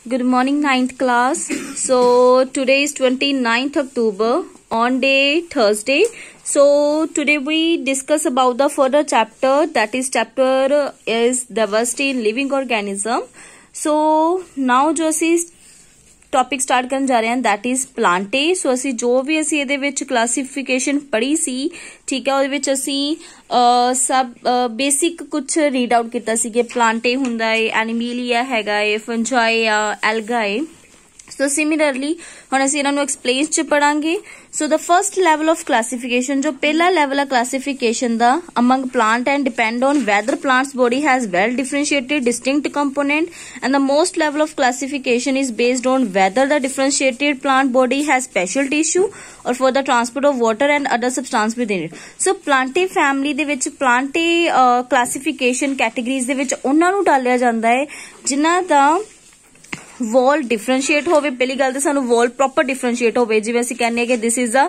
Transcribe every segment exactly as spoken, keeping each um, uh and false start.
Good morning, ninth class. So today is twenty-ninth October on day Thursday. So today we discuss about the further chapter, that is chapter is diversity in living organism. So now जो ਅਸੀਂ topic start ਕਰਨ ਜਾ ਰਹੇ ਹਾਂ that is plantae. ਸੋ ਅਸੀਂ ਜੋ ਵੀ ਅਸੀਂ ਇਹਦੇ ਵਿੱਚ ਕਲਾਸੀਫਿਕੇਸ਼ਨ ਪੜ੍ਹੀ ਸੀ, ਠੀਕ ਹੈ, ਉਹਦੇ ਵਿੱਚ ਅਸੀਂ ਸਭ ਬੇਸਿਕ ਕੁਛ ਰੀਡ ਆਊਟ ਕੀਤਾ ਸੀ ਕਿ ਪਲਾਂਟੇ ਹੁੰਦਾ ਹੈ, ਐਨੀਮੀਲੀਆ ਹੈਗਾ ਹੈ, ਫੰਜਾਈ ਆ, ਐਲਗਾ ਹੈ. ਸੋ ਸਿਮਿਲਰਲੀ ਹੁਣ ਅਸੀਂ ਇਹਨਾਂ ਨੂੰ ਐਕਸਪਲੇਨ ਚ ਪੜਾਂਗੇ. So the first level of classification, ਜੋ ਪਹਿਲਾ ਲੈਵਲ ਆ ਕਲਾਸੀਫਿਕੇਸ਼ਨ ਦਾ among plant and depend on whether plant's body has well differentiated distinct component, and the most level of classification is based on whether the differentiated plant body has special tissue or for the transport of water and other substance within it. So plantae family ਦੇ ਵਿੱਚ plantae classification categories ਦੇ ਵਿੱਚ ਉਹਨਾਂ ਨੂੰ ਡਾਲਿਆ ਜਾਂਦਾ ਹੈ ਜਿਨ੍ਹਾਂ ਦਾ ਵॉल differentiate होवे. पहली गल तो सानू वॉल प्रॉपर डिफरेंशिएट होवे, जिवें असीं कहने कि this is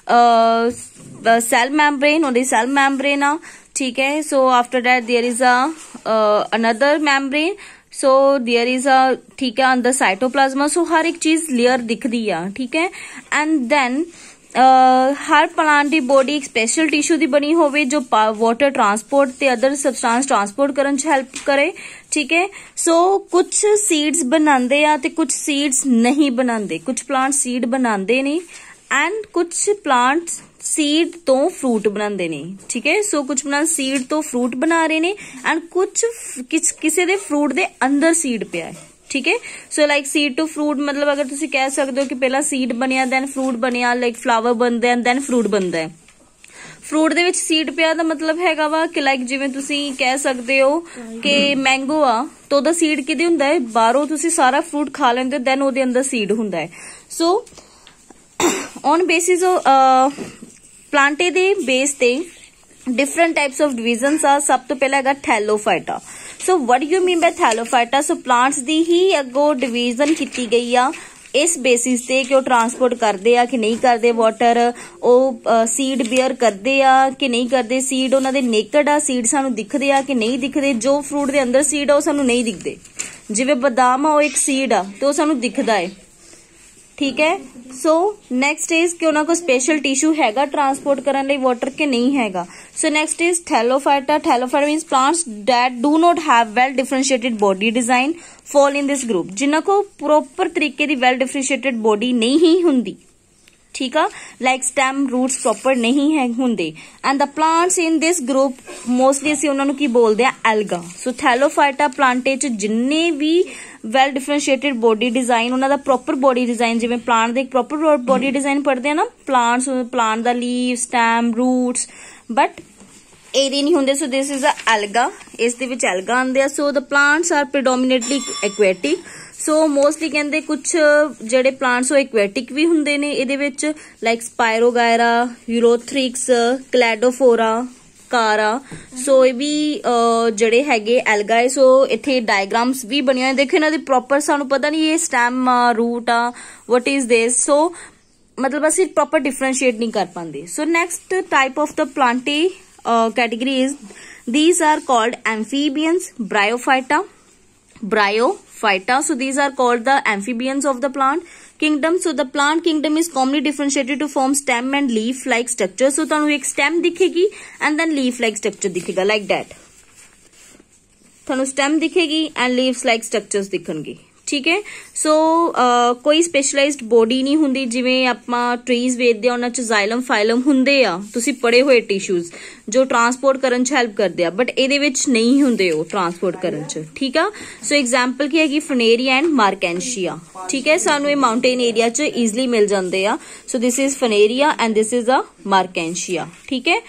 a cell membrane और सेल मैम्ब्रेन आ, ठीक है. So after that there is a another membrane, so there is a, ठीक है, अंदर साइटोप्लाज्मा. सो हर एक चीज लेयर दिखदी आ, ठीक है. एंड देन Uh, हर प्लांट की बॉडी एक स्पेशल टिश्यू की बनी होवे जो वाटर ट्रांसपोर्ट ते अदर सबस्टांस ट्रांसपोर्ट करन च हेल्प करे, ठीक है. सो so, कुछ सीड्स बनांदे आ ते कुछ सीड्स नहीं बनांदे. कुछ प्लांट सीड बनांदे ने एंड कुछ प्लांट सीड तो फ्रूट बनांदे ने, ठीक है. सो so, कुछ प्लांट सीड तो फ्रूट बना रहे ने एंड कुछ किस किसी दे फ्रूट दे अंदर सीड पिया है, ठीक है. So like seed to fruit, मतलब अगर तुसी कह सकते हो कि पहला सीड बनिया दैन फ्रूट बनिया, लाइक फ्लावर बनदा है दैन फ्रूट बनदा है. फ्रूट दे विच सीड पिया दा मतलब हैगा वा कि लाइक जिवें तुसी कह सकते हो कि मैंगो आ तो ओदा सीड किदे हुंदा है, बाहरों तुसी सारा फ्रूट खा लेंदे हो दैन ओदे अंदर सीड हुंदा है. सो ऑन बेसिस ऑफ प्लांटे दे बेस ते डिफरेंट टाइप्स ऑफ डिविजन्स आ. सब तो पहला हैगा Thallophyta. So what you mean by Thallophyta? So plants दी ही अगो डिवीजन की गई आ इस बेसिस ते कि वो ट्रांसपोर्ट करते आ कि नहीं करते वाटर, वो सीड बेयर करते आ कि नहीं करते, सीड उन्हां दे नेकड आ, सीड सानू दिखदे आ कि नहीं दिखदे, जो फ्रूट दे अंदर सीड आ वो सानू नहीं दिखदे. जिवें बादाम आ वो एक सीड आ तो सानू दिखदा है, ठीक है. सो नेक्स्ट इज कि उन्हां को स्पेशल टिश्यू हैगा ट्रांसपोर्ट करने लई वाटर के नहीं हैगा. So next is Thallophyta. Thallophyta means plants that do not have well differentiated body design fall in this group. जिन्हां को प्रॉपर तरीके दी वेल डिफरेंशिएटेड बॉडी नहीं ही हुंदी, ठीक है, लाइक स्टेम रूट्स प्रॉपर नहीं है हुंदे. And the plants in this group mostly असीं उन्हां नूं की बोलदे आ एल्गा. सो थैलोफाइटा प्लांटे च जिन्ने भी वैल डिफरेंशिएटेड बॉडी डिजाइन, उन्हां दा प्रॉपर बॉडी डिजाइन, जिवें प्लांट दे प्रॉपर बॉडी डिजाइन पढ़दे आ ना, प्लांट्स प्लांट दा लीव, स्टेम, रूट्स, बट एदे नहीं हुंदे. So this is a algae. इस दे विच एल्गा आंदे आ. So the plants are predominantly aquatic. So mostly कहते कुछ जेडे प्लांट्स वो एक्वेटिक भी हुंदे ने इहदे विच, like Spirogyra, Ulothrix, Cladophora, Chara. So ये भी जड़े हैगे एल्गा है. सो इत्थे डायग्राम्स भी बने हुए देखो, इन्हां दी प्रॉपर सानू पता नहीं ये स्टेम आ, रूट आ, व्हाट इज दिस. सो मतलब असीं प्रॉपर डिफरेंशिएट नहीं कर पांदे. So next type of the प्लांटे category is these are called amphibians, Bryophyta, Bryophyta. So these are called the amphibians of the plant kingdom. So the plant kingdom is commonly differentiated to form stem and leaf like structure. So ਤੁਹਾਨੂੰ एक stem दिखेगी and then leaf like structure दिखेगा, like that. ਤੁਹਾਨੂੰ stem दिखेगी and leaves like structures दिखणगे, ठीक है. So so, uh, कोई स्पेशलाइज्ड बॉडी नहीं हुंदी. जिवें आपां ट्रीज वेखदे आ उन्हां च जाइलम फाइलम हुंदे आ, तुसीं पढ़े होए टिश्यूज जो ट्रांसपोर्ट करन च हेल्प करदे आ, बट इहदे विच नहीं हुंदे ओ ट्रांसपोर्ट करन च, ठीक आ. सो एग्जाम्पल की हैगी फनेरिया एंड मार्केंशिया, ठीक है. सानू ये माउंटेन एरिया च ईजली मिल जांदे आ. So this is Funaria and this is a Marchantia, ठीक है.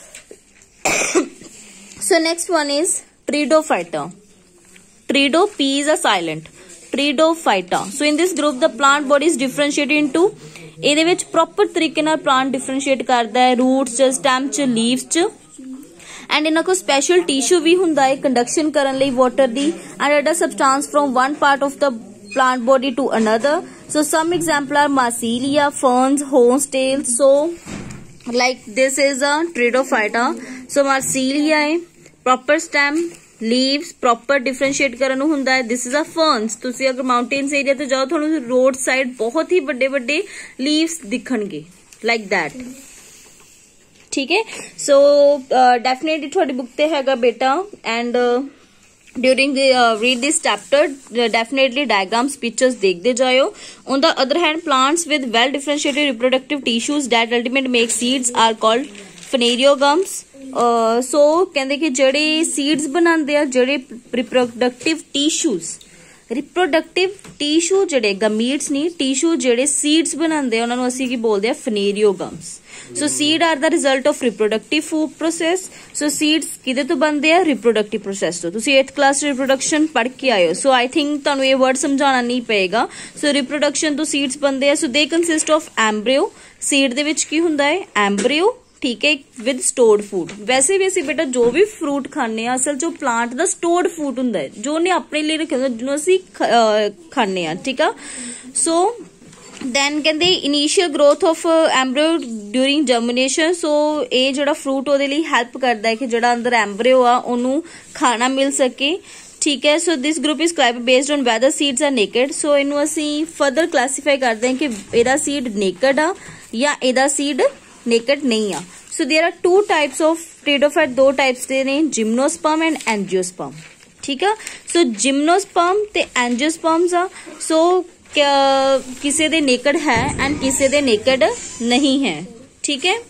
So next one is Pteridophyta. Pterido, P is a silent. Tridophyta. So in this group the plant body is differentiated into, ਇਹਦੇ ਵਿੱਚ proper ਤਰੀਕੇ ਨਾਲ plant differentiate ਕਰਦਾ ਹੈ roots ਚ, stem ਚ, ਲੀਵਸ ਚ, ਐਂਡ ਇਹਨਾਂ ਕੋਲ ਸਪੈਸ਼ਲ ਟਿਸ਼ੂ ਵੀ ਹੁੰਦਾ ਹੈ ਕੰਡਕਸ਼ਨ ਕਰਨ ਲਈ ਵਾਟਰ ਦੀ, and other substance from one part of the plant body to another. So some example are Marsilia, ferns, horntails. So like this is a Tridophyta. So Marsilia है proper stem, leaves proper differentiate ਕਰਨ ਨੂੰ ਹੁੰਦਾ ਹੈ। This is a ferns. ਤੁਸੀਂ ਅਗਰ mountains area ਤੇ ਜਾਓ ਤੁਹਾਨੂੰ ਰੋਡ ਸਾਈਡ ਬਹੁਤ ਹੀ ਵੱਡੇ ਵੱਡੇ ਲੀਵਸ ਦਿਖਣਗੇ ਲਾਈਕ दैट। ठीक है, सो डेफिनेटली थोड़ी बुक ते हैगा बेटा and during read this chapter definitely diagrams pictures देखते जाओ। On the other hand plants with well differentiated reproductive tissues that ultimate make seeds are called phanerogams. So कहते कि जेडे सीड्स बनाते हैं जेडे रिप्रोडक्टिव टिश्यूज रिप्रोडक्टिव टिश्यू जेडे gametes नहीं टिश्यू जेडे सीड्स बनाते हैं उन्होंने असी की बोलते हैं phanerogams. So seed are the result of reproductive food process. So seeds किदे तो बनते हैं रिप्रोडक्टिव प्रोसेस तो। तुसी एट्थ क्लास रिप्रोडक्शन पढ़ के आए हो सो आई थिंक तुहानू ये वर्ड समझाना नहीं पएगा। सो रिप्रोडक्शन तो सीड्स बनते हैं। So they consist of embryo. Seed दे विच की हुंदा है एम्ब्रियो, ठीक है, विद स्टोर्ड फूड। वैसे भी असी बेटा जो भी फ्रूट खाने असल जो प्लांट दा स्टोर्ड फूड हुंदा है जो उन्हें अपने लिए रखे जिन्होंने असी खाने आ, ठीक है। सो दैन कहते initial growth of embryo during germination. So ये जो फ्रूट वो हेल्प करता है कि जो अंदर एम्ब्रियो आ उन्होंने खाना मिल सके, ठीक है। So this group is based on whether seeds are naked. So इनू असी फर्दर क्लासीफाई करते हैं कि एदा सीड नेकेड आ या एदा सीड नेकेड नहीं आ। So there are two types of pteridophyte, दो टाइप्स दे ने जिम्नोस्पर्म एंड एंजियोस्पर्म, ठीक है। सो जिम्नोस्पर्म ते एंजियोस्पर्म्स आ सो किसी दे नेकेड है एंड किसी दे नेकेड नहीं है, ठीक है।